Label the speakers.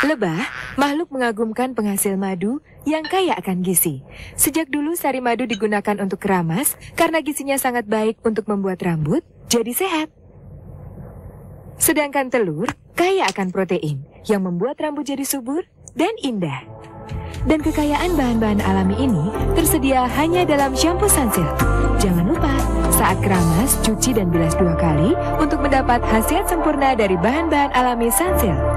Speaker 1: Lebah, makhluk mengagumkan penghasil madu yang kaya akan gizi. Sejak dulu sari madu digunakan untuk keramas karena gizinya sangat baik untuk membuat rambut jadi sehat. Sedangkan telur kaya akan protein yang membuat rambut jadi subur dan indah. Dan kekayaan bahan-bahan alami ini tersedia hanya dalam shampoo Sunsilk. Jangan lupa, saat keramas, cuci dan bilas 2 kali untuk mendapat khasiat sempurna dari bahan-bahan alami Sunsilk.